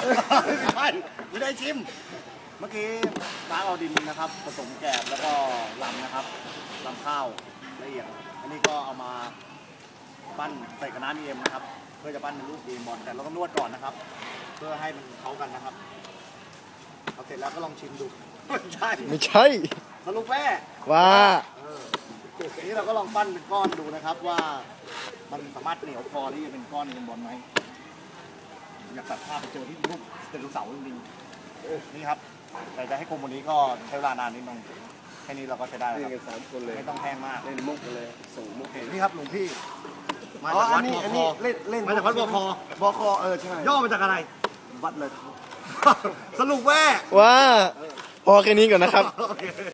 ไม่ได้ชิมเมื่อกี้ล้างเอาดินนะครับผสมแกบแล้วก็ลำนะครับลำข้าวละเอียดอันนี้ก็เอามาปั้นใส่กระน้ำเอ็มนะครับเพื่อจะปั้นเป็นรูปดีมบอลแต่เราต้องนวดก่อนนะครับเพื่อให้มันเข้ากันนะครับเอาเสร็จแล้วก็ลองชิมดูไม่ใช่สรุปแม่ว่าทีนี้เราก็ลองปั้นเป็นก้อนดูนะครับว่ามันสามารถเหนียวพอที่จะเป็นก้อนดีมบอลไหมอยากตัดภาพไปเจอที่รูปไดโนเสาร์จริงๆนี่ครับแต่จะให้คมวันนี้ก็ใช้เวลานานนิดนึงแค่นี้เราก็ใช้ได้แล้วครับ3 คนเลยไม่ต้องแห้งมากเล่นมุกเลยส่งมุกนี่ครับหลวงพี่มาจากวัดบคเล่นมาจากวัดบคใช่ย่อมาจากอะไรวัดเลยสรุปว่าพอแค่นี้ก่อนนะครับ